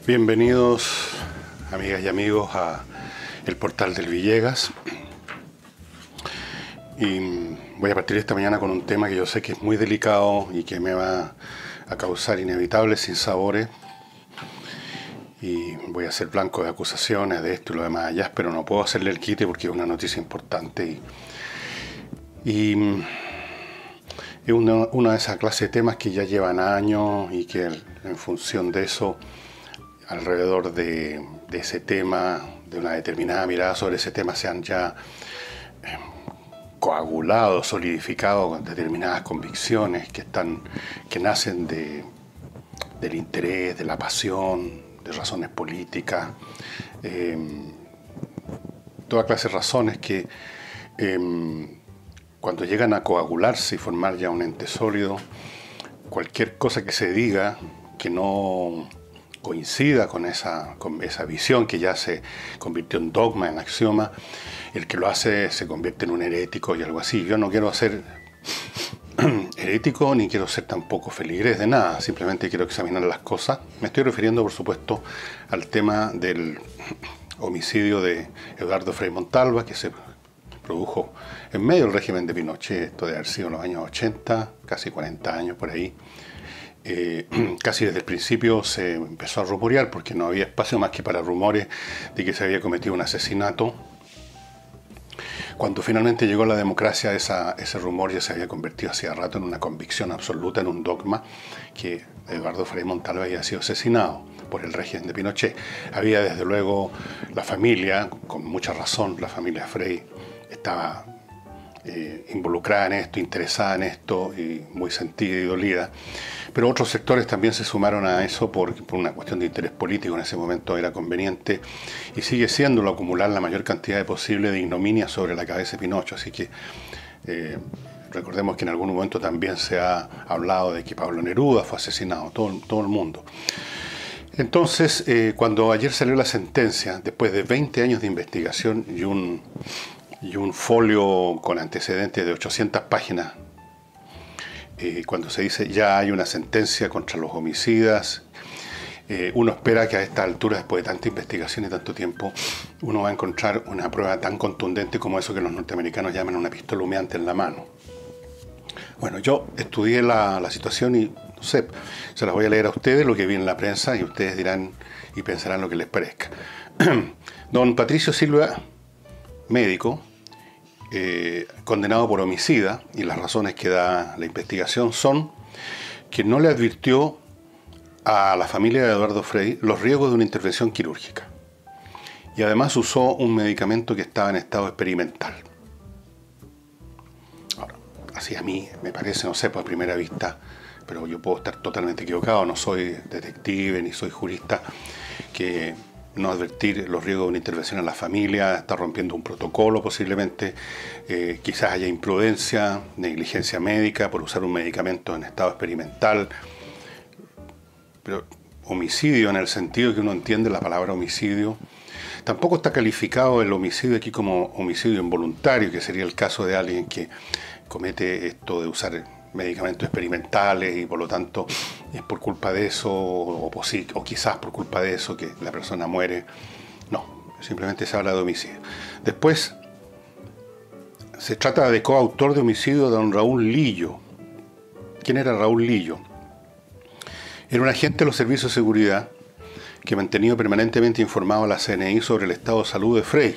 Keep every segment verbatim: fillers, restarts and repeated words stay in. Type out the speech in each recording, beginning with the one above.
Bienvenidos, amigas y amigos, a el portal del Villegas. Y voy a partir esta mañana con un tema que yo sé que es muy delicado y que me va a causar inevitables sinsabores. Y voy a ser blanco de acusaciones de esto y lo demás allá, pero no puedo hacerle el quite porque es una noticia importante. Y, y es una, una de esas clases de temas que ya llevan años y que en función de eso, alrededor de, de ese tema, de una determinada mirada sobre ese tema, se han ya eh, coagulado, solidificado con determinadas convicciones que, están, que nacen de, del interés, de la pasión, de razones políticas, eh, toda clase de razones que eh, cuando llegan a coagularse y formar ya un ente sólido, cualquier cosa que se diga que no coincida con esa, con esa visión que ya se convirtió en dogma, en axioma, el que lo hace se convierte en un herético y algo así. Yo no quiero ser herético ni quiero ser tampoco feligrés de nada, simplemente quiero examinar las cosas. Me estoy refiriendo, por supuesto, al tema del homicidio de Eduardo Frei Montalva, que se produjo en medio del régimen de Pinochet, esto de haber sido en los años ochenta, casi cuarenta años por ahí. Eh, casi desde el principio se empezó a rumorear, porque no había espacio más que para rumores de que se había cometido un asesinato. Cuando finalmente llegó la democracia, esa, ese rumor ya se había convertido hacía rato en una convicción absoluta, en un dogma, que Eduardo Frei Montalva había sido asesinado por el régimen de Pinochet. Había desde luego la familia, con mucha razón, la familia Frei estaba eh, involucrada en esto, interesada en esto, y muy sentida y dolida. Pero otros sectores también se sumaron a eso por, por una cuestión de interés político. En ese momento era conveniente y sigue siéndolo acumular la mayor cantidad posible de ignominia sobre la cabeza de Pinocho. Así que eh, recordemos que en algún momento también se ha hablado de que Pablo Neruda fue asesinado, todo, todo el mundo. Entonces, eh, cuando ayer salió la sentencia, después de veinte años de investigación y un, y un folio con antecedentes de ochocientas páginas, Eh, cuando se dice ya hay una sentencia contra los homicidas, eh, uno espera que a esta altura, después de tanta investigación y tanto tiempo, uno va a encontrar una prueba tan contundente como eso que los norteamericanos llaman una pistola humeante en la mano. Bueno, yo estudié la, la situación y, no sé, se las voy a leer a ustedes, lo que vi en la prensa, y ustedes dirán y pensarán lo que les parezca. Don Patricio Silva, médico, Eh, condenado por homicida, y las razones que da la investigación son que no le advirtió a la familia de Eduardo Frei los riesgos de una intervención quirúrgica, y además usó un medicamento que estaba en estado experimental. Ahora, así a mí me parece, no sé, por primera vista, pero yo puedo estar totalmente equivocado, no soy detective ni soy jurista, que no advertir los riesgos de una intervención en la familia, está rompiendo un protocolo posiblemente, eh, quizás haya imprudencia, negligencia médica por usar un medicamento en estado experimental, pero homicidio en el sentido que uno entiende la palabra homicidio. Tampoco está calificado el homicidio aquí como homicidio involuntario, que sería el caso de alguien que comete esto de usar medicamentos experimentales y por lo tanto es por culpa de eso o, o quizás por culpa de eso que la persona muere. No, simplemente se habla de homicidio. Después se trata de coautor de homicidio de don Raúl Lillo. ¿Quién era Raúl Lillo? Era un agente de los servicios de seguridad que mantenido permanentemente informado a la C N I sobre el estado de salud de Frei.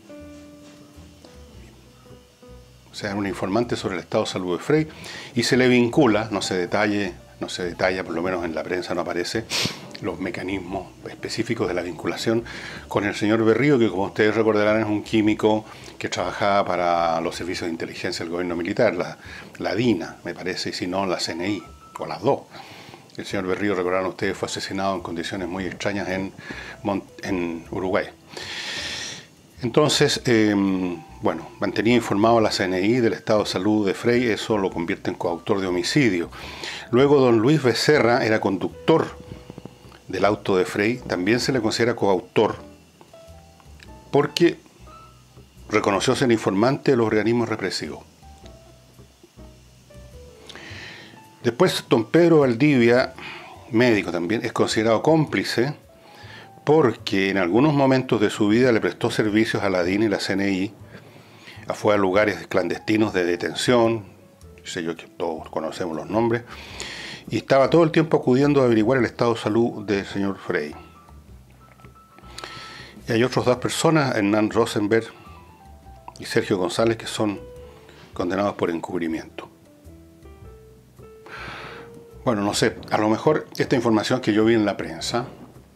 O sea, un informante sobre el estado de salud de Frei, y se le vincula, no se detalle, no se detalla, por lo menos en la prensa no aparece, los mecanismos específicos de la vinculación con el señor Berrío, que como ustedes recordarán es un químico que trabajaba para los servicios de inteligencia del gobierno militar, la, la DINA, me parece, y si no, la C N I, o las dos. El señor Berrío, recordarán ustedes, fue asesinado en condiciones muy extrañas en, en Uruguay. Entonces, eh, bueno, mantenía informado a la C N I del estado de salud de Frei, eso lo convierte en coautor de homicidio. Luego don Luis Becerra era conductor del auto de Frei, también se le considera coautor, porque reconoció ser informante de los organismos represivos. Después don Pedro Valdivia, médico también, es considerado cómplice porque en algunos momentos de su vida le prestó servicios a la D I N y la C N I, fue a lugares clandestinos de detención, sé yo que todos conocemos los nombres, y estaba todo el tiempo acudiendo a averiguar el estado de salud del señor Frey. Y hay otras dos personas, Hernán Rosenberg y Sergio González, que son condenados por encubrimiento. Bueno, no sé, a lo mejor esta información que yo vi en la prensa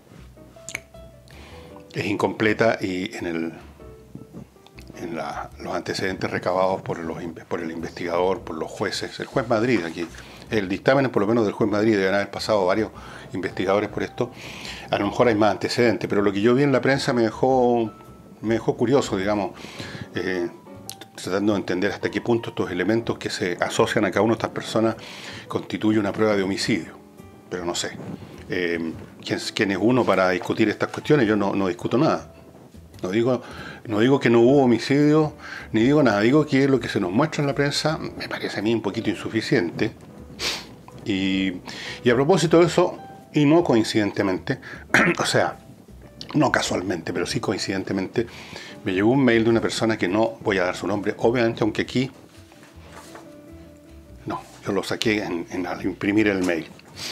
es incompleta y en, el, en la, los antecedentes recabados por, los, por el investigador, por los jueces, el juez Madrid aquí, el dictamen por lo menos del juez Madrid, deben haber pasado varios investigadores por esto, a lo mejor hay más antecedentes, pero lo que yo vi en la prensa me dejó, me dejó curioso, digamos, eh, tratando de entender hasta qué punto estos elementos que se asocian a cada una de estas personas constituye una prueba de homicidio. Pero no sé, eh, ¿quién, quién es uno para discutir estas cuestiones? Yo no, no discuto nada. No digo, no digo que no hubo homicidio, ni digo nada. Digo que lo que se nos muestra en la prensa me parece a mí un poquito insuficiente. Y, y a propósito de eso, y no coincidentemente, o sea, no casualmente, pero sí coincidentemente, me llegó un mail de una persona que no voy a dar su nombre, obviamente, aunque aquí, no, yo lo saqué en, en, al imprimir el mail.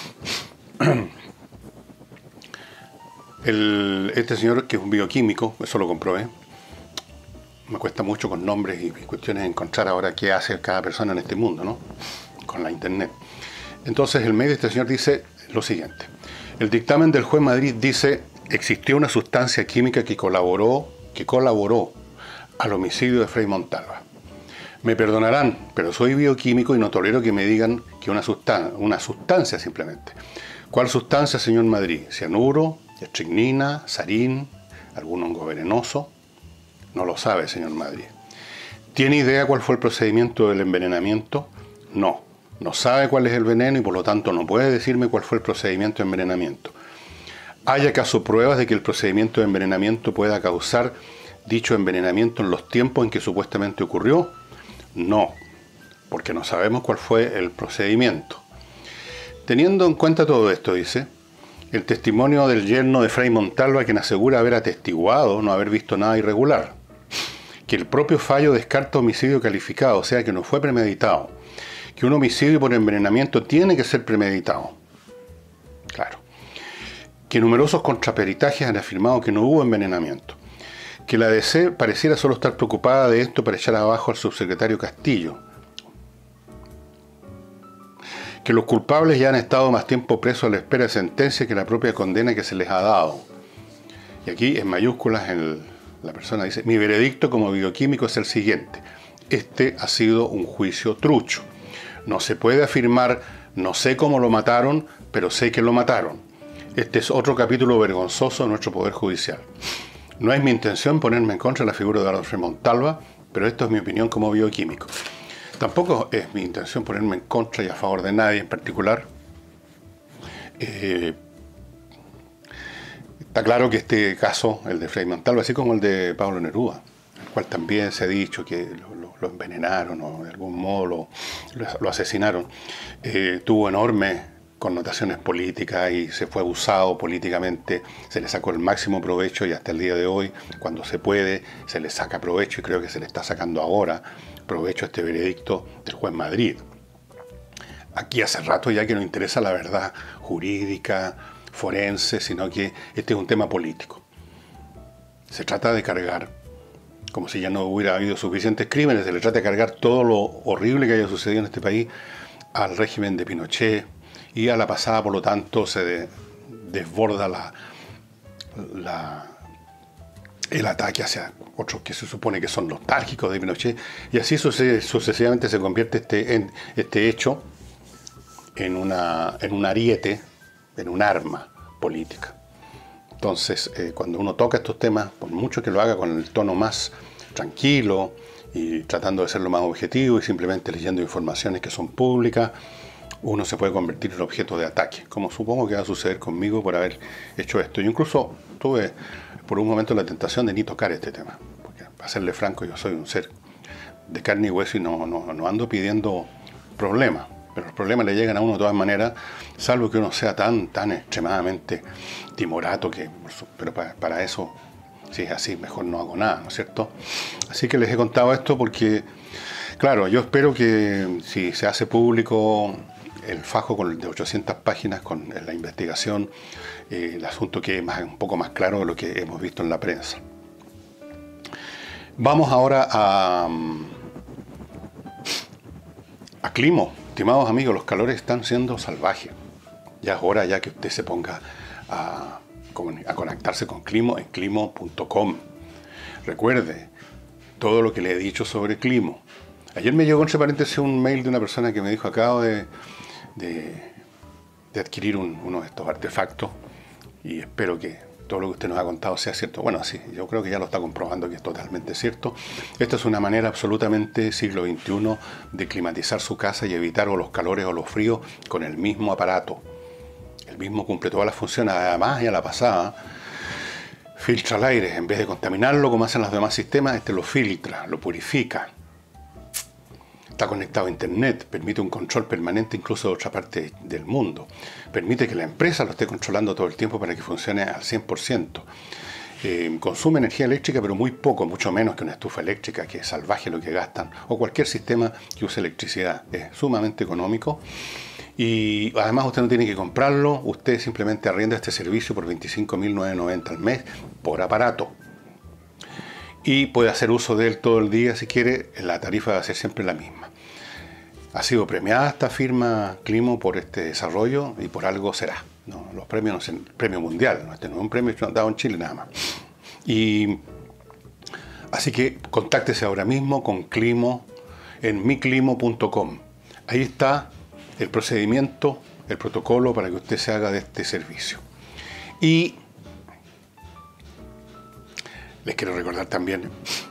El, este señor, que es un bioquímico, eso lo comprobé, me cuesta mucho con nombres y cuestiones encontrar ahora qué hace cada persona en este mundo, ¿no? Con la internet. Entonces el mail de este señor dice lo siguiente: el dictamen del juez Madrid dice existió una sustancia química que colaboró que colaboró al homicidio de Frei Montalva. Me perdonarán, pero soy bioquímico y no tolero que me digan que una sustancia, una sustancia simplemente. ¿Cuál sustancia, señor Madrid? ¿Cianuro, estricnina, sarín, algún hongo venenoso? No lo sabe, señor Madrid. ¿Tiene idea cuál fue el procedimiento del envenenamiento? No, no sabe cuál es el veneno y por lo tanto no puede decirme cuál fue el procedimiento de envenenamiento. ¿Hay acaso pruebas de que el procedimiento de envenenamiento pueda causar dicho envenenamiento en los tiempos en que supuestamente ocurrió? No, porque no sabemos cuál fue el procedimiento. Teniendo en cuenta todo esto, dice, el testimonio del yerno de Frei Montalva, quien asegura haber atestiguado no haber visto nada irregular, que el propio fallo descarta homicidio calificado, o sea que no fue premeditado, que un homicidio por envenenamiento tiene que ser premeditado. Claro. Que numerosos contraperitajes han afirmado que no hubo envenenamiento, que la D C pareciera solo estar preocupada de esto para echar abajo al subsecretario Castillo, que los culpables ya han estado más tiempo presos a la espera de sentencia que la propia condena que se les ha dado. Y aquí en mayúsculas el, la persona dice: mi veredicto como bioquímico es el siguiente: este ha sido un juicio trucho. No se puede afirmar, no sé cómo lo mataron, pero sé que lo mataron. Este es otro capítulo vergonzoso de nuestro Poder Judicial. No es mi intención ponerme en contra de la figura de Eduardo Frei Montalva, pero esto es mi opinión como bioquímico. Tampoco es mi intención ponerme en contra y a favor de nadie en particular. Eh, está claro que este caso, el de Frei Montalva, así como el de Pablo Neruda, el cual también se ha dicho que lo, lo, lo envenenaron o de algún modo lo, lo asesinaron, eh, tuvo enormes connotaciones políticas y se fue abusado políticamente, se le sacó el máximo provecho y hasta el día de hoy, cuando se puede, se le saca provecho y creo que se le está sacando ahora provecho a este veredicto del juez Madrid. Aquí hace rato ya que no interesa la verdad jurídica, forense, sino que este es un tema político. Se trata de cargar, como si ya no hubiera habido suficientes crímenes, se le trata de cargar todo lo horrible que haya sucedido en este país al régimen de Pinochet, y a la pasada, por lo tanto, se de, desborda la, la, el ataque hacia otros que se supone que son nostálgicos de Pinochet, y así sucede, sucesivamente se convierte este, en, este hecho en, una, en un ariete, en un arma política. Entonces, eh, cuando uno toca estos temas, por mucho que lo haga con el tono más tranquilo y tratando de ser lo más objetivo y simplemente leyendo informaciones que son públicas, uno se puede convertir en objeto de ataque, como supongo que va a suceder conmigo por haber hecho esto. Yo incluso tuve por un momento la tentación de ni tocar este tema, porque para serle franco yo soy un ser de carne y hueso y no, no, no ando pidiendo problemas. pero los problemas le llegan a uno de todas maneras, salvo que uno sea tan, tan extremadamente timorato, que, pero para, para eso, si es así, mejor no hago nada, ¿no es cierto? Así que les he contado esto porque, claro, yo espero que si se hace público el fajo con, de ochocientas páginas con la investigación, eh, el asunto quede más, un poco más claro de lo que hemos visto en la prensa. Vamos ahora a, a Climo. Estimados amigos, los calores están siendo salvajes. Ya es hora ya que usted se ponga a, a conectarse con Climo en climo punto com. Recuerde todo lo que le he dicho sobre Climo. Ayer me llegó entre paréntesis un mail de una persona que me dijo: acabo de, de, de adquirir un, uno de estos artefactos y espero que todo lo que usted nos ha contado sea cierto. Bueno, sí, yo creo que ya lo está comprobando que es totalmente cierto. Esta es una manera absolutamente siglo veintiuno de climatizar su casa y evitar o los calores o los fríos con el mismo aparato. El mismo cumple todas las funciones. Además, ya la pasada, filtra el aire. En vez de contaminarlo como hacen los demás sistemas, este lo filtra, lo purifica. Está conectado a internet, permite un control permanente incluso de otra parte del mundo. Permite que la empresa lo esté controlando todo el tiempo para que funcione al cien por ciento. Eh, consume energía eléctrica, pero muy poco, mucho menos que una estufa eléctrica, que es salvaje lo que gastan, o cualquier sistema que use electricidad. Es sumamente económico. Y además usted no tiene que comprarlo, usted simplemente arrienda este servicio por veinticinco mil novecientos noventa al mes por aparato. Y puede hacer uso de él todo el día si quiere, la tarifa va a ser siempre la misma. Ha sido premiada esta firma Climo por este desarrollo y por algo será. No, los premios no son premio mundial, ¿no? Este no es un premio dado en Chile nada más. Y así que contáctese ahora mismo con Climo en mi climo punto com. Ahí está el procedimiento, el protocolo para que usted se haga de este servicio. Y les quiero recordar también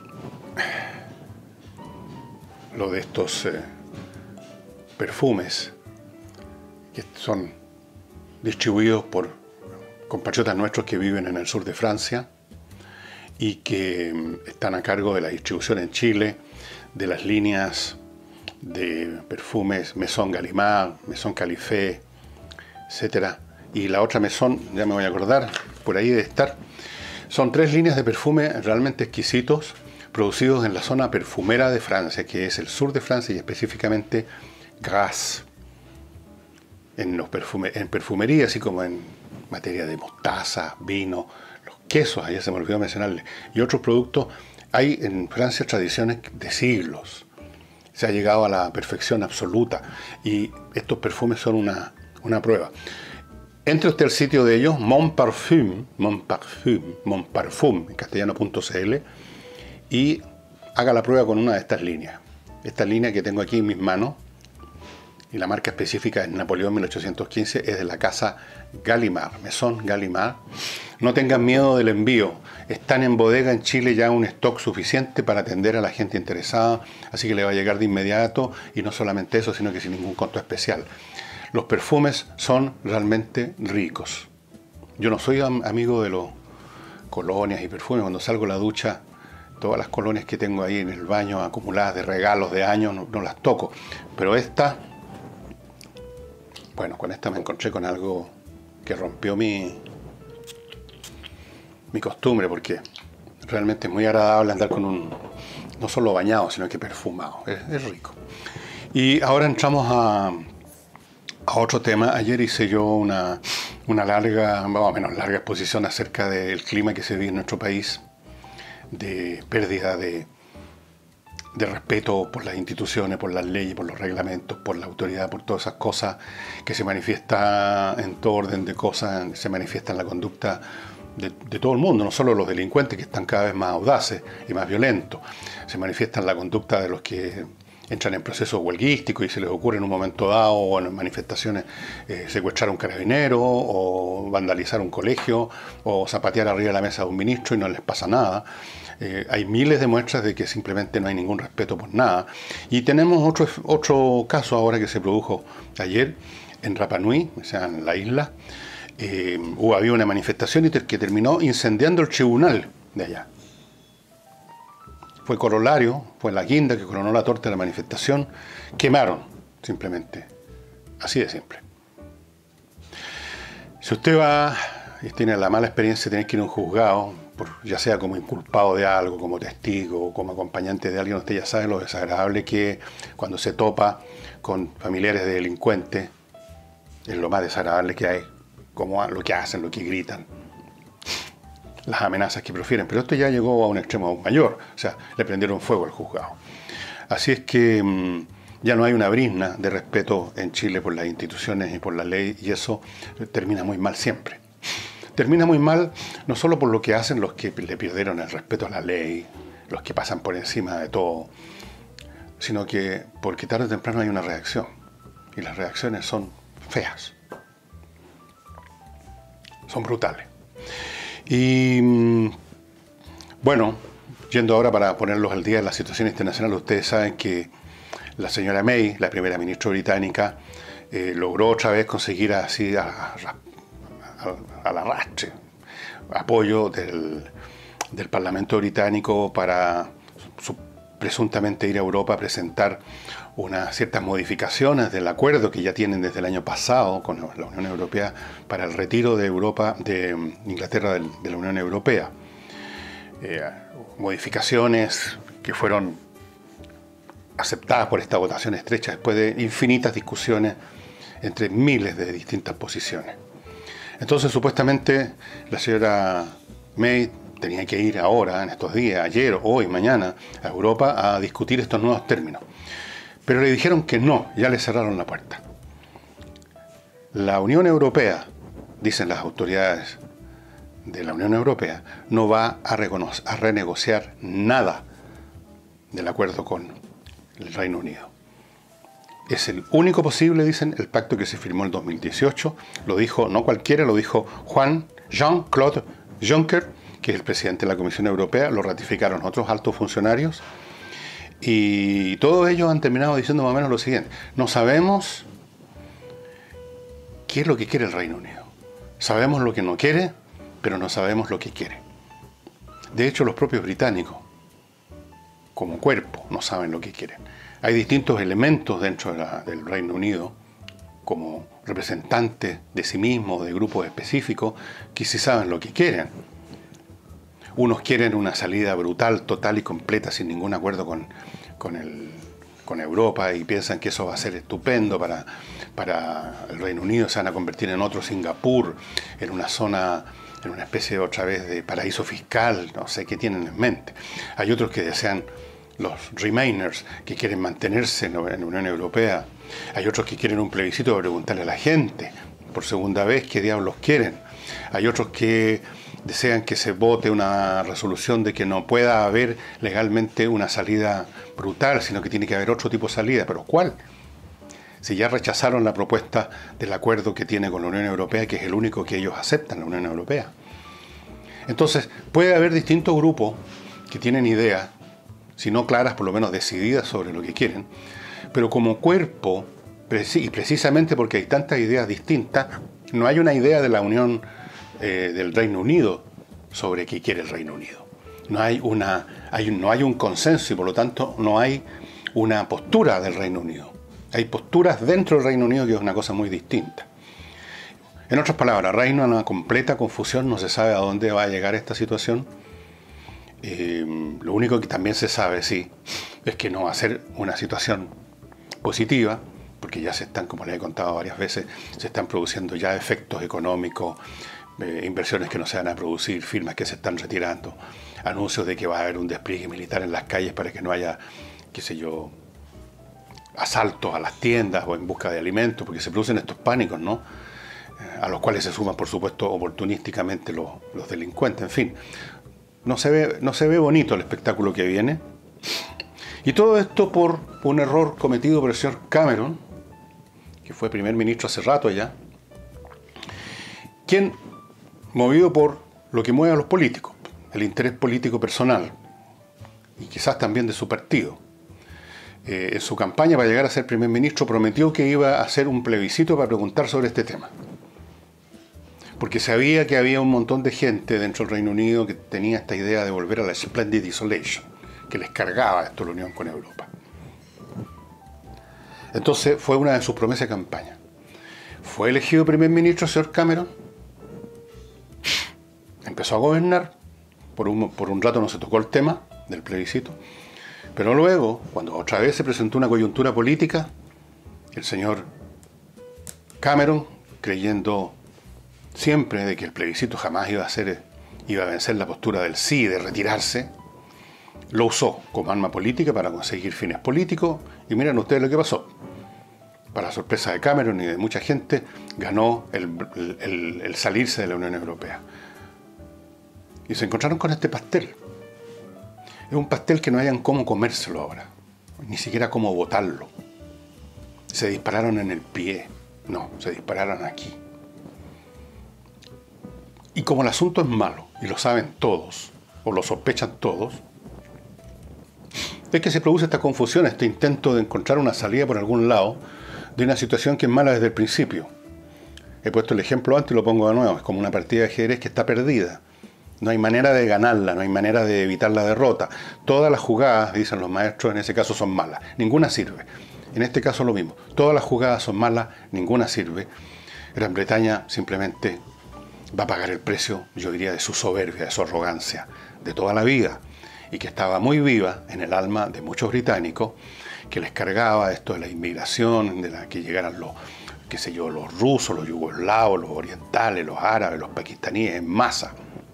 lo de estos eh, perfumes que son distribuidos por compatriotas nuestros que viven en el sur de Francia y que mm, están a cargo de la distribución en Chile de las líneas de perfumes Maison Gallimard, Maison Califé, etcétera. Y la otra Maison, ya me voy a acordar, por ahí debe estar. Son tres líneas de perfume realmente exquisitos, producidos en la zona perfumera de Francia, que es el sur de Francia y específicamente Grasse. En, los perfume, en perfumería, así como en materia de mostaza, vino, los quesos, ahí se me olvidó mencionarle, y otros productos. Hay en Francia tradiciones de siglos. Se ha llegado a la perfección absoluta y estos perfumes son una, una prueba. Entre usted al sitio de ellos, Mon Parfum, Mon Parfum, Mon Parfum, en castellano punto c l, y haga la prueba con una de estas líneas. Esta línea que tengo aquí en mis manos, y la marca específica es Napoleón mil ochocientos quince, es de la casa Gallimard, Maison Gallimard. No tengan miedo del envío. Están en bodega en Chile ya un stock suficiente para atender a la gente interesada, así que le va a llegar de inmediato, y no solamente eso, sino que sin ningún costo especial. Los perfumes son realmente ricos. Yo no soy am amigo de los colonias y perfumes. Cuando salgo a la ducha, todas las colonias que tengo ahí en el baño acumuladas de regalos de años, no, no las toco. Pero esta, bueno, con esta me encontré con algo que rompió mi, mi costumbre, porque realmente es muy agradable andar con un, no solo bañado, sino que perfumado. Es, es rico. Y ahora entramos a... A otro tema. Ayer hice yo una, una larga, más o menos larga exposición acerca del clima que se vive en nuestro país, de pérdida de, de respeto por las instituciones, por las leyes, por los reglamentos, por la autoridad, por todas esas cosas que se manifiesta en todo orden de cosas, se manifiesta en la conducta de, de todo el mundo, no solo los delincuentes que están cada vez más audaces y más violentos, se manifiesta en la conducta de los que entran en procesos huelguísticos y se les ocurre en un momento dado o en manifestaciones eh, secuestrar a un carabinero o vandalizar un colegio o zapatear arriba de la mesa de un ministro y no les pasa nada. Eh, hay miles de muestras de que simplemente no hay ningún respeto por nada. Y tenemos otro, otro caso ahora que se produjo ayer en Rapa Nui, o sea, en la isla. Eh, hubo, había una manifestación y ter que terminó incendiando el tribunal de allá. Fue corolario, fue la guinda que coronó la torta de la manifestación. Quemaron, simplemente, Así de simple. Si usted va y tiene la mala experiencia de tener que ir a un juzgado, por, ya sea como inculpado de algo, como testigo o como acompañante de alguien, usted ya sabe lo desagradable que es cuando se topa con familiares de delincuentes. Es lo más desagradable que hay, como lo que hacen, lo que gritan, las amenazas que profieren. Pero esto ya llegó a un extremo aún mayor, o sea, le prendieron fuego al juzgado. Así es que mmm, ya no hay una brizna de respeto en Chile por las instituciones y por la ley, y eso termina muy mal siempre. Termina muy mal no solo por lo que hacen los que le perdieron el respeto a la ley, los que pasan por encima de todo, sino que porque tarde o temprano hay una reacción, y las reacciones son feas, son brutales. Y bueno, yendo ahora para ponerlos al día de la situación internacional, ustedes saben que la señora May, la primera ministra británica, eh, logró otra vez conseguir así a, a, a, al arrastre apoyo del, del Parlamento británico para su, presuntamente ir a Europa a presentar unas ciertas modificaciones del acuerdo que ya tienen desde el año pasado con la Unión Europea para el retiro de Europa, de Inglaterra de, de la Unión Europea. Eh, modificaciones que fueron aceptadas por esta votación estrecha después de infinitas discusiones entre miles de distintas posiciones. Entonces, supuestamente, la señora May tenía que ir ahora, en estos días, ayer, hoy, mañana, a Europa a discutir estos nuevos términos. Pero le dijeron que no, ya le cerraron la puerta. La Unión Europea, dicen las autoridades de la Unión Europea, no va a, a renegociar nada del acuerdo con el Reino Unido. Es el único posible, dicen, el pacto que se firmó en dos mil dieciocho. Lo dijo no cualquiera, lo dijo Juan Jean-Claude Juncker, que es el presidente de la Comisión Europea. Lo ratificaron otros altos funcionarios. Y todos ellos han terminado diciendo más o menos lo siguiente: no sabemos qué es lo que quiere el Reino Unido. Sabemos lo que no quiere, pero no sabemos lo que quiere. De hecho, los propios británicos, como cuerpo, no saben lo que quieren. Hay distintos elementos dentro de la, del Reino Unido, como representantes de sí mismos, de grupos específicos, que sí saben lo que quieren. Unos quieren una salida brutal, total y completa, sin ningún acuerdo con, con, el, con Europa, y piensan que eso va a ser estupendo para, para el Reino Unido. Se van a convertir en otro Singapur, en una zona, en una especie de otra vez de paraíso fiscal, no sé qué tienen en mente. Hay otros que desean, los Remainers, que quieren mantenerse en la Unión Europea. Hay otros que quieren un plebiscito para preguntarle a la gente, por segunda vez, qué diablos quieren. Hay otros que desean que se vote una resolución de que no pueda haber legalmente una salida brutal, sino que tiene que haber otro tipo de salida. ¿Pero cuál? Si ya rechazaron la propuesta del acuerdo que tiene con la Unión Europea, que es el único que ellos aceptan, la Unión Europea. Entonces, puede haber distintos grupos que tienen ideas, si no claras, por lo menos decididas sobre lo que quieren, pero como cuerpo, y precisamente porque hay tantas ideas distintas, no hay una idea de la Unión eh, del Reino Unido sobre qué quiere el Reino Unido. No hay, una, hay, no hay un consenso y por lo tanto no hay una postura del Reino Unido. Hay posturas dentro del Reino Unido, que es una cosa muy distinta. En otras palabras, reina una completa confusión, no se sabe a dónde va a llegar esta situación. Eh, lo único que también se sabe, sí, es que no va a ser una situación positiva, porque ya se están, como les he contado varias veces, se están produciendo ya efectos económicos, eh, inversiones que no se van a producir, firmas que se están retirando, anuncios de que va a haber un despliegue militar en las calles para que no haya, qué sé yo, asaltos a las tiendas o en busca de alimentos, porque se producen estos pánicos, ¿no? Eh, a los cuales se suman, por supuesto, oportunísticamente los, los delincuentes, en fin. No se ve, no se ve bonito el espectáculo que viene. Y todo esto por un error cometido por el señor Cameron, que fue primer ministro hace rato ya, quien, movido por lo que mueve a los políticos, el interés político personal, y quizás también de su partido, eh, en su campaña para llegar a ser primer ministro prometió que iba a hacer un plebiscito para preguntar sobre este tema. Porque sabía que había un montón de gente dentro del Reino Unido que tenía esta idea de volver a la Splendid Isolation, que les cargaba esto la unión con Europa. Entonces fue una de sus promesas de campaña. Fue elegido primer ministro el señor Cameron. Empezó a gobernar. Por un, por un rato no se tocó el tema del plebiscito. Pero luego, cuando otra vez se presentó una coyuntura política, el señor Cameron, creyendo siempre de que el plebiscito jamás iba a ser, iba a vencer la postura del sí, de retirarse, lo usó como arma política para conseguir fines políticos. Y miren ustedes lo que pasó. Para sorpresa de Cameron y de mucha gente, ganó el, el, el salirse de la Unión Europea. Y se encontraron con este pastel. Es un pastel que no hayan cómo comérselo ahora, ni siquiera cómo botarlo. Se dispararon en el pie, no, se dispararon aquí. Y como el asunto es malo, y lo saben todos, o lo sospechan todos, es que se produce esta confusión, este intento de encontrar una salida por algún lado de una situación que es mala desde el principio. He puesto el ejemplo antes y lo pongo de nuevo, es como una partida de ajedrez que está perdida. No hay manera de ganarla, no hay manera de evitar la derrota. Todas las jugadas, dicen los maestros, en ese caso son malas. Ninguna sirve. En este caso lo mismo. Todas las jugadas son malas, ninguna sirve. Gran Bretaña simplemente va a pagar el precio, yo diría, de su soberbia, de su arrogancia, de toda la vida. Y que estaba muy viva en el alma de muchos británicos, que les cargaba esto de la inmigración, de la que llegaran los, qué sé yo, los rusos, los yugoslavos, los orientales, los árabes, los pakistaníes en masa.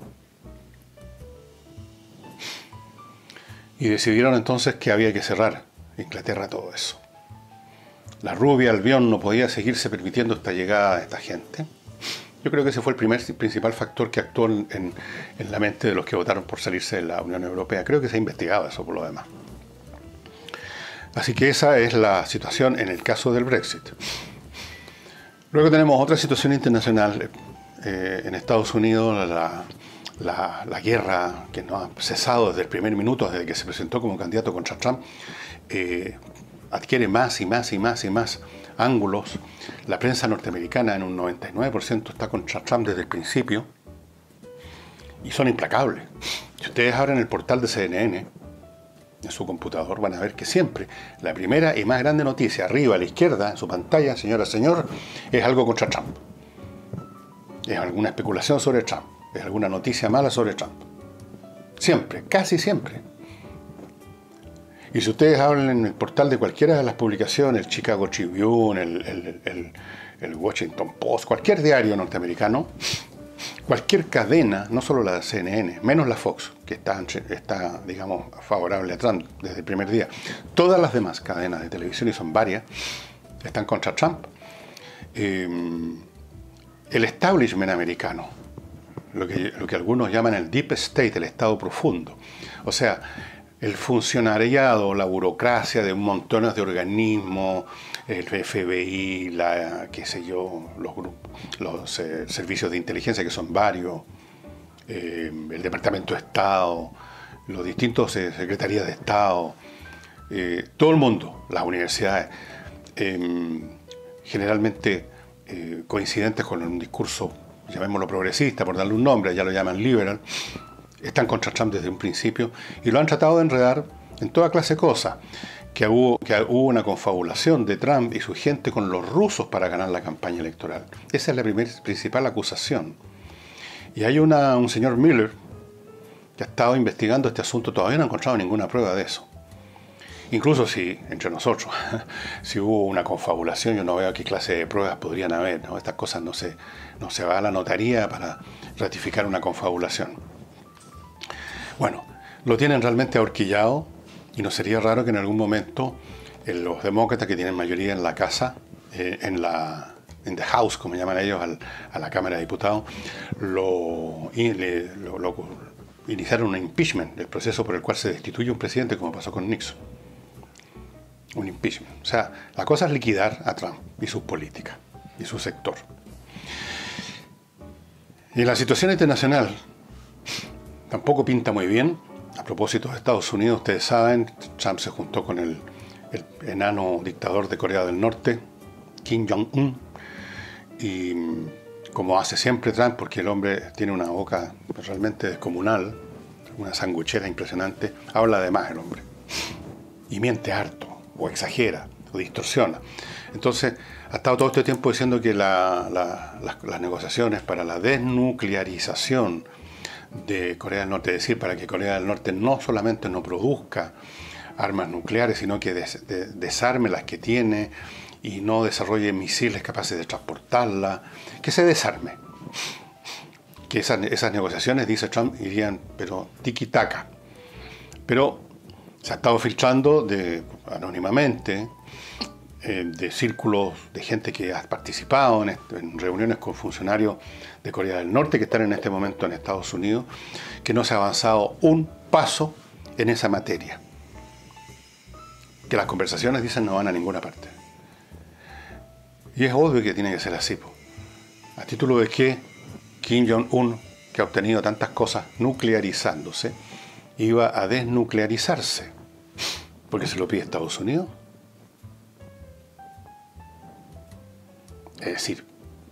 Y decidieron entonces que había que cerrar Inglaterra todo eso. La rubia Albión no podía seguirse permitiendo esta llegada de esta gente. Yo creo que ese fue el primer principal factor que actuó en, en, en la mente de los que votaron por salirse de la Unión Europea. Creo que se ha investigado eso por lo demás. Así que esa es la situación en el caso del Brexit. Luego tenemos otra situación internacional. Eh, en Estados Unidos, la... La, la guerra que no ha cesado desde el primer minuto, desde que se presentó como candidato contra Trump, eh, adquiere más y más y más y más ángulos. La prensa norteamericana en un noventa y nueve por ciento está contra Trump desde el principio y son implacables. Si ustedes abren el portal de C N N en su computador, van a ver que siempre la primera y más grande noticia, arriba a la izquierda, en su pantalla, señora, señor, es algo contra Trump. Es alguna especulación sobre Trump. Es alguna noticia mala sobre Trump. Siempre, casi siempre. Y si ustedes hablan en el portal de cualquiera de las publicaciones, el Chicago Tribune, el, el, el, el Washington Post, cualquier diario norteamericano, cualquier cadena, no solo la de C N N, menos la Fox, que está, está, digamos, favorable a Trump desde el primer día, todas las demás cadenas de televisión, y son varias, están contra Trump. Eh, el establishment americano, Lo que, lo que algunos llaman el deep state, el estado profundo. O sea, el funcionariado, la burocracia de un montón de organismos, el F B I, la, qué sé yo, los, los eh, servicios de inteligencia, que son varios, eh, el Departamento de Estado, los distintos eh, secretarías de Estado, eh, todo el mundo, las universidades, eh, generalmente eh, coincidentes con un discurso, llamémoslo progresista, por darle un nombre, ya lo llaman liberal, están contra Trump desde un principio y lo han tratado de enredar en toda clase de cosas. Que hubo, que hubo una confabulación de Trump y su gente con los rusos para ganar la campaña electoral. Esa es la primer, principal acusación. Y hay una, un señor Miller que ha estado investigando este asunto, todavía no ha encontrado ninguna prueba de eso. Incluso si, entre nosotros, si hubo una confabulación, yo no veo qué clase de pruebas podrían haber, ¿no? Estas cosas no se, no se va a la notaría para ratificar una confabulación. Bueno, lo tienen realmente ahorquillado y no sería raro que en algún momento eh, los demócratas que tienen mayoría en la casa, eh, en la en the House, como llaman ellos, al, a la Cámara de Diputados, lo, y le, lo, lo iniciaron un impeachment, el proceso por el cual se destituye un presidente, como pasó con Nixon. Un impeachment. O sea, la cosa es liquidar a Trump y sus políticas y su sector. Y la situación internacional tampoco pinta muy bien. A propósito de Estados Unidos, ustedes saben, Trump se juntó con el, el enano dictador de Corea del Norte, Kim Jong-un, y como hace siempre Trump, porque el hombre tiene una boca realmente descomunal, una sanguchera impresionante, habla de más el hombre, y miente harto, o exagera, o distorsiona. Entonces, ha estado todo este tiempo diciendo que la, la, las, las negociaciones para la desnuclearización de Corea del Norte, es decir, para que Corea del Norte no solamente no produzca armas nucleares, sino que des, de, desarme las que tiene y no desarrolle misiles capaces de transportarlas, que se desarme. Que esas, esas negociaciones, dice Trump, irían, pero tiki-taka. Pero se ha estado filtrando de, anónimamente, eh, de círculos de gente que ha participado en, este, en reuniones con funcionarios de Corea del Norte que están en este momento en Estados Unidos, que no se ha avanzado un paso en esa materia. Que las conversaciones, dicen, no van a ninguna parte. Y es obvio que tiene que ser así, po. A título de que Kim Jong-un, que ha obtenido tantas cosas nuclearizándose, iba a desnuclearizarse, porque se lo pide Estados Unidos. Es decir,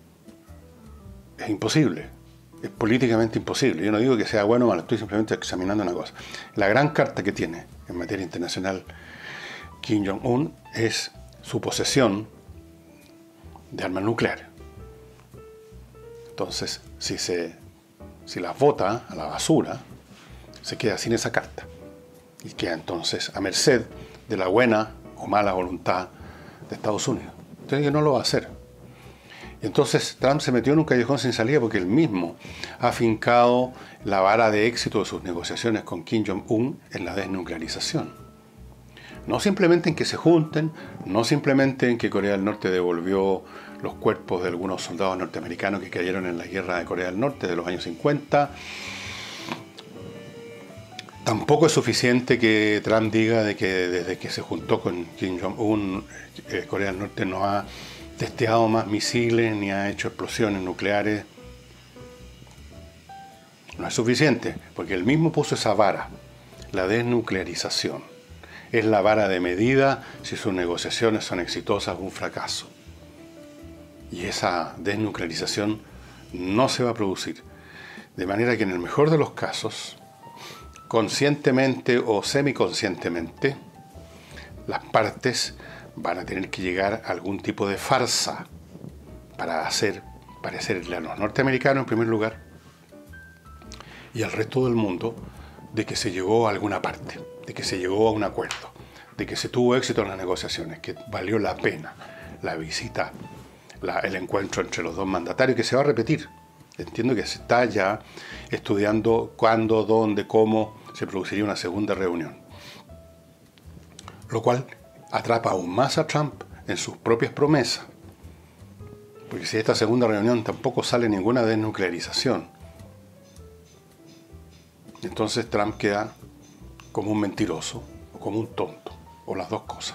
es imposible, es políticamente imposible. Yo no digo que sea bueno o malo, estoy simplemente examinando una cosa. La gran carta que tiene en materia internacional Kim Jong-un es su posesión de armas nucleares. Entonces, si, se, si las vota a la basura, se queda sin esa carta y queda entonces a merced de la buena o mala voluntad de Estados Unidos. Entonces, que no lo va a hacer. Y entonces Trump se metió en un callejón sin salida porque él mismo ha fincado la vara de éxito de sus negociaciones con Kim Jong-un en la desnuclearización. No simplemente en que se junten, no simplemente en que Corea del Norte devolvió los cuerpos de algunos soldados norteamericanos que cayeron en la guerra de Corea del Norte de los años cincuenta. Tampoco es suficiente que Trump diga de que desde que se juntó con Kim Jong-un, eh, Corea del Norte no ha testeado más misiles ni ha hecho explosiones nucleares. No es suficiente, porque él mismo puso esa vara, la desnuclearización. Es la vara de medida si sus negociaciones son exitosas o un fracaso. Y esa desnuclearización no se va a producir. De manera que en el mejor de los casos, conscientemente o semiconscientemente, las partes van a tener que llegar a algún tipo de farsa para hacer parecerle a los norteamericanos en primer lugar y al resto del mundo de que se llegó a alguna parte, de que se llegó a un acuerdo, de que se tuvo éxito en las negociaciones, que valió la pena la visita, la, el encuentro entre los dos mandatarios, que se va a repetir. Entiendo que se está ya estudiando cuándo, dónde, cómo se produciría una segunda reunión. Lo cual atrapa aún más a Trump en sus propias promesas. Porque si de esta segunda reunión tampoco sale ninguna desnuclearización, entonces Trump queda como un mentiroso o como un tonto, o las dos cosas.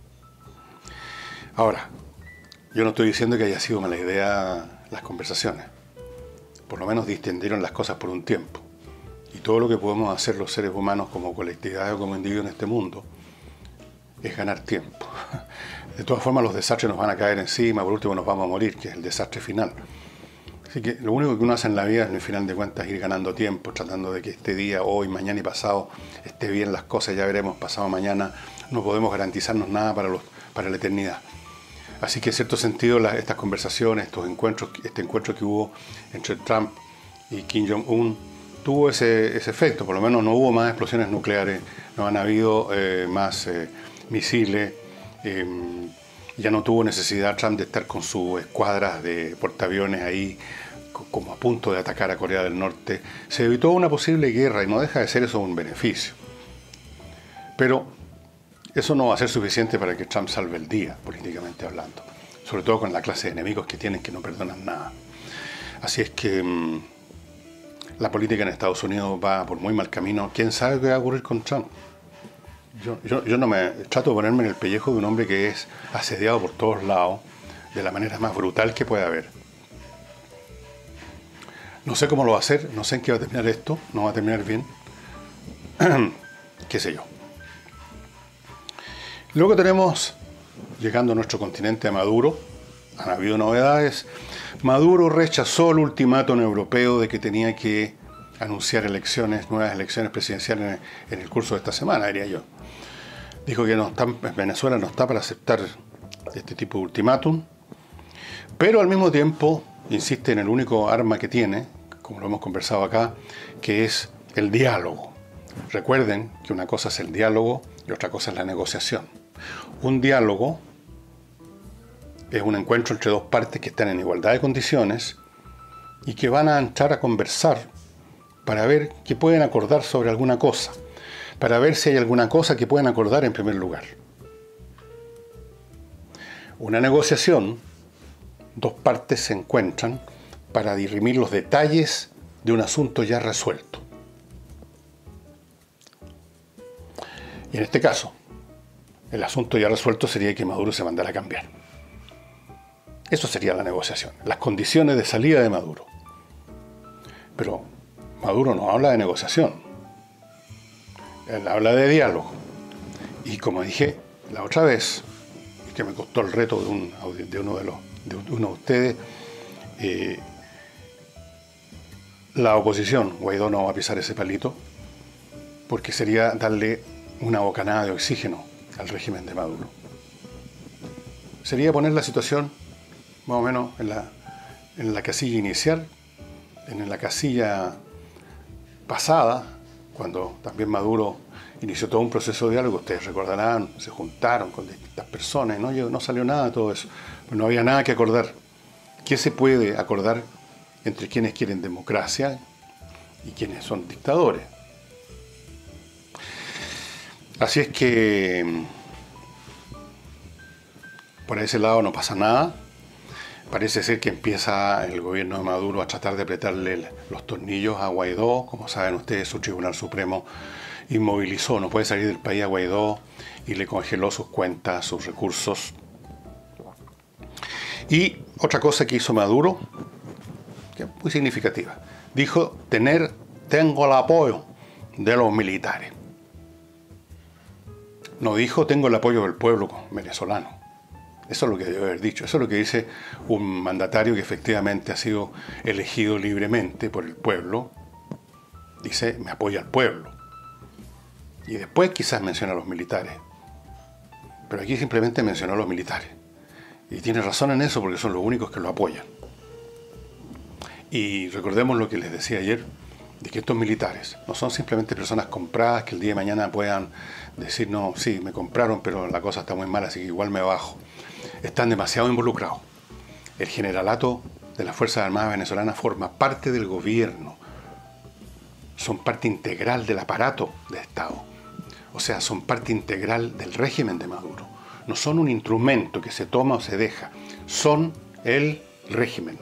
Ahora, yo no estoy diciendo que haya sido mala idea las conversaciones. Por lo menos distendieron las cosas por un tiempo. Y todo lo que podemos hacer los seres humanos como colectividad o como individuos en este mundo es ganar tiempo. De todas formas, los desastres nos van a caer encima, por último nos vamos a morir, que es el desastre final. Así que lo único que uno hace en la vida es, al final de cuentas, ir ganando tiempo, tratando de que este día, hoy, mañana y pasado esté bien las cosas, ya veremos, pasado mañana no podemos garantizarnos nada para, los, para la eternidad. Así que en cierto sentido las, estas conversaciones, estos encuentros, este encuentro que hubo entre Trump y Kim Jong-un tuvo ese, ese efecto. Por lo menos no hubo más explosiones nucleares, no han habido eh, más eh, misiles, eh, ya no tuvo necesidad Trump de estar con sus escuadras de portaaviones ahí como a punto de atacar a Corea del Norte. Se evitó una posible guerra y no deja de ser eso un beneficio. Pero eso no va a ser suficiente para que Trump salve el día, políticamente hablando. Sobre todo con la clase de enemigos que tienen, que no perdonan nada. Así es que mmm, la política en Estados Unidos va por muy mal camino. ¿Quién sabe qué va a ocurrir con Trump? Yo, yo, yo no me trato de ponerme en el pellejo de un hombre que es asediado por todos lados de la manera más brutal que puede haber. No sé cómo lo va a hacer, no sé en qué va a terminar esto, no va a terminar bien. Qué sé yo. Luego tenemos, llegando a nuestro continente, a Maduro. Han habido novedades. Maduro rechazó el ultimátum europeo de que tenía que anunciar elecciones, nuevas elecciones presidenciales en, en el curso de esta semana, diría yo. Dijo que no está, Venezuela no está para aceptar este tipo de ultimátum, pero al mismo tiempo insiste en el único arma que tiene, como lo hemos conversado acá, que es el diálogo. Recuerden que una cosa es el diálogo y otra cosa es la negociación. Un diálogo es un encuentro entre dos partes que están en igualdad de condiciones y que van a entrar a conversar para ver qué pueden acordar sobre alguna cosa, para ver si hay alguna cosa que pueden acordar en primer lugar. Una negociación, dos partes se encuentran para dirimir los detalles de un asunto ya resuelto. Y en este caso, el asunto ya resuelto sería que Maduro se mandara a cambiar. Eso sería la negociación, las condiciones de salida de Maduro. Pero Maduro no habla de negociación, él habla de diálogo. Y como dije la otra vez, que me costó el reto de, un, de uno de los de uno de ustedes, eh, la oposición, Guaidó no va a pisar ese palito, porque sería darle una bocanada de oxígeno al régimen de Maduro. Sería poner la situación más o menos en la, en la casilla inicial, en la casilla pasada, cuando también Maduro inició todo un proceso de diálogo. Ustedes recordarán, se juntaron con distintas personas, no, no salió nada de todo eso, pero no había nada que acordar. ¿Qué se puede acordar entre quienes quieren democracia y quienes son dictadores? Así es que por ese lado no pasa nada. Parece ser que empieza el gobierno de Maduro a tratar de apretarle los tornillos a Guaidó. Como saben ustedes, su Tribunal Supremo inmovilizó, no puede salir del país a Guaidó y le congeló sus cuentas, sus recursos. Y otra cosa que hizo Maduro, que es muy significativa, dijo tener, tengo el apoyo de los militares. No dijo tengo el apoyo del pueblo venezolano. Eso es lo que debe haber dicho. Eso es lo que dice un mandatario que efectivamente ha sido elegido libremente por el pueblo. Dice, me apoya al pueblo. Y después quizás menciona a los militares. Pero aquí simplemente mencionó a los militares. Y tiene razón en eso porque son los únicos que lo apoyan. Y recordemos lo que les decía ayer, de que estos militares no son simplemente personas compradas que el día de mañana puedan decir, no, sí, me compraron, pero la cosa está muy mala, así que igual me bajo. Están demasiado involucrados. El generalato de las Fuerzas Armadas venezolanas forma parte del gobierno. Son parte integral del aparato de Estado. O sea, son parte integral del régimen de Maduro. No son un instrumento que se toma o se deja. Son el régimen.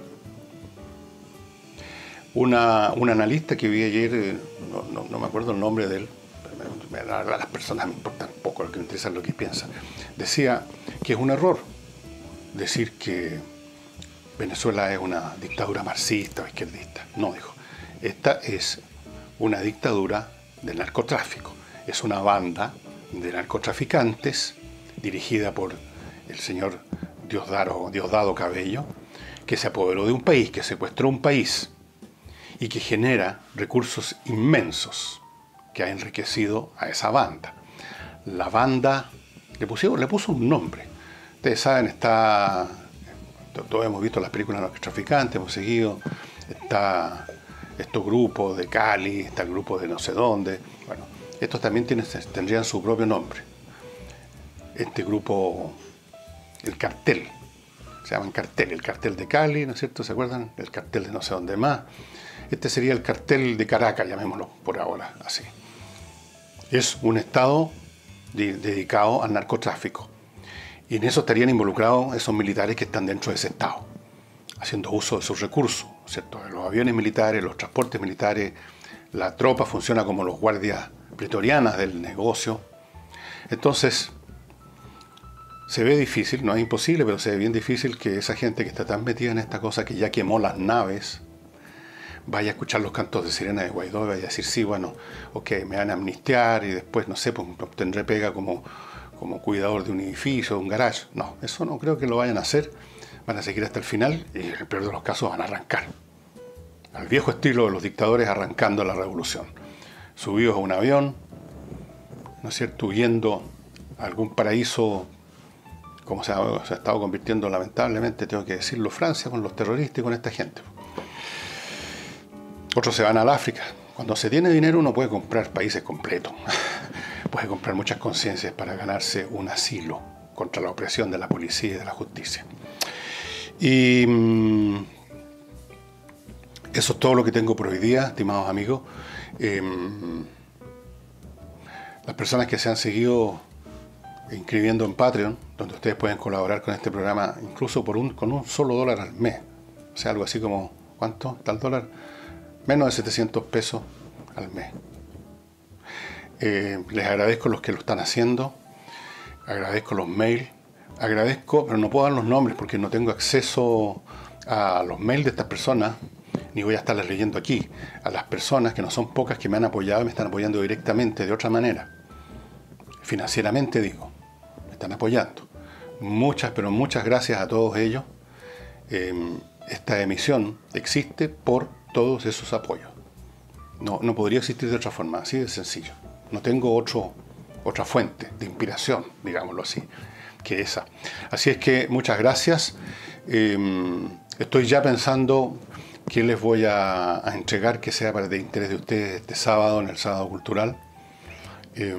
Una, un analista que vi ayer, no, no, no me acuerdo el nombre de él, pero a las personas me importan poco, lo que me interesa es lo que piensan, decía que es un error decir que Venezuela es una dictadura marxista o izquierdista. No, dijo, esta es una dictadura del narcotráfico. Es una banda de narcotraficantes dirigida por el señor Diosdado, Diosdado Cabello, que se apoderó de un país, que secuestró un país y que genera recursos inmensos que ha enriquecido a esa banda. La banda le, pusieron, le puso un nombre. Ustedes saben, está, todos hemos visto las películas de los traficantes, hemos seguido, está estos grupos de Cali, está el grupo de no sé dónde. Bueno, estos también tienen, tendrían su propio nombre. Este grupo, el cartel, se llaman cartel, el cartel de Cali, ¿no es cierto? ¿Se acuerdan? El cartel de no sé dónde más. Este sería el cartel de Caracas, llamémoslo por ahora así. Es un estado de, dedicado al narcotráfico. Y en eso estarían involucrados esos militares que están dentro de ese estado, haciendo uso de sus recursos, ¿cierto? Los aviones militares, los transportes militares, la tropa funciona como los guardias pretorianas del negocio. Entonces, se ve difícil, no es imposible, pero se ve bien difícil que esa gente que está tan metida en esta cosa, que ya quemó las naves, vaya a escuchar los cantos de sirena de Guaidó y vaya a decir, sí, bueno, ok, me van a amnistiar y después, no sé, pues obtendré pega como... como cuidador de un edificio, de un garage. No, eso no creo que lo vayan a hacer. Van a seguir hasta el final y en el peor de los casos van a arrancar. Al viejo estilo de los dictadores arrancando la revolución. Subidos a un avión, ¿no es cierto?, huyendo a algún paraíso como se ha, se ha estado convirtiendo lamentablemente, tengo que decirlo, Francia con los terroristas y con esta gente. Otros se van al África. Cuando se tiene dinero uno puede comprar países completos, puede comprar muchas conciencias para ganarse un asilo contra la opresión de la policía y de la justicia. Y mmm, eso es todo lo que tengo por hoy día, estimados amigos. Eh, las personas que se han seguido inscribiendo en Patreon, donde ustedes pueden colaborar con este programa incluso por un, con un solo dólar al mes, o sea, algo así como, ¿cuánto está el dólar? Menos de setecientos pesos al mes. Eh, les agradezco a los que lo están haciendo, agradezco los mails, agradezco, pero no puedo dar los nombres porque no tengo acceso a los mails de estas personas, ni voy a estarles leyendo aquí, a las personas que no son pocas que me han apoyado y me están apoyando directamente de otra manera. Financieramente digo, me están apoyando. Muchas, pero muchas gracias a todos ellos. Eh, esta emisión existe por todos esos apoyos. No, no podría existir de otra forma, así de sencillo. No tengo otro, otra fuente de inspiración, digámoslo así, que esa. Así es que muchas gracias. Eh, estoy ya pensando qué les voy a, a entregar que sea para de interés de ustedes este sábado, en el Sábado Cultural. Eh,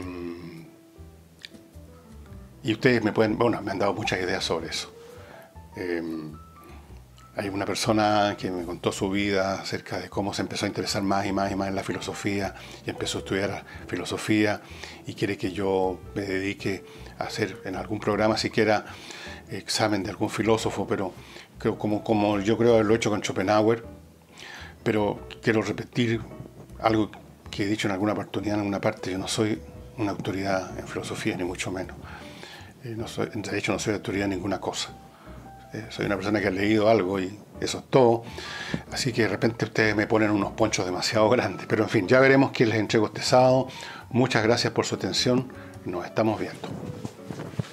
y ustedes me pueden, bueno, me han dado muchas ideas sobre eso. Eh, hay una persona que me contó su vida acerca de cómo se empezó a interesar más y más y más en la filosofía y empezó a estudiar filosofía y quiere que yo me dedique a hacer en algún programa siquiera examen de algún filósofo, pero creo, como, como yo creo haberlo hecho con Schopenhauer, pero quiero repetir algo que he dicho en alguna oportunidad, en alguna parte. Yo no soy una autoridad en filosofía, ni mucho menos. Eh, no soy, de hecho, no soy autoridad en ninguna cosa. Eh, soy una persona que ha leído algo y eso es todo. Así que de repente ustedes me ponen unos ponchos demasiado grandes. Pero en fin, ya veremos qué les entrego este sábado. Muchas gracias por su atención y nos estamos viendo.